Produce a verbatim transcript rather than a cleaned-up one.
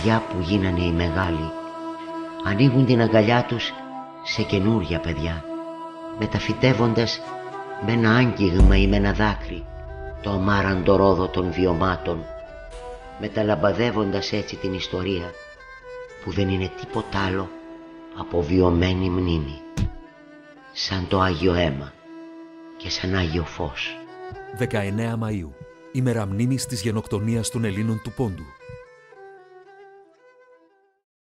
παιδιά που γίνανε οι μεγάλοι ανοίγουν την αγκαλιά τους σε καινούρια παιδιά, μεταφυτεύοντας με ένα άγγιγμα ή με ένα δάκρυ το αμάραντο ρόδο των βιωμάτων, μεταλαμπαδεύοντας έτσι την ιστορία που δεν είναι τίποτα άλλο από βιωμένη μνήμη, σαν το Άγιο Αίμα και σαν Άγιο Φως. δεκαεννέα Μαΐου, ημέρα μνήμης της γενοκτονίας των Ελλήνων του Πόντου.